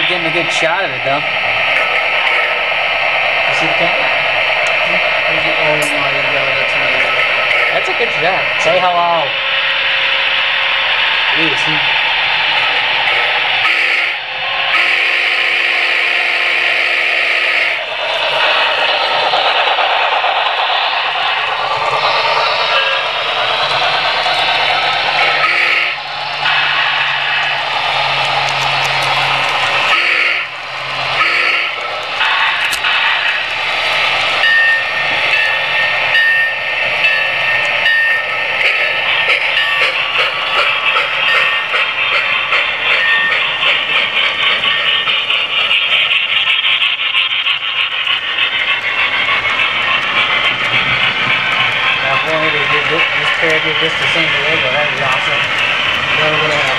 like getting a good shot of it though. You see the camera? Oh my god, that's amazing. That's a good shot. Say hello. Jeez. This pair did this to San Diego, that'd be awesome. Never would have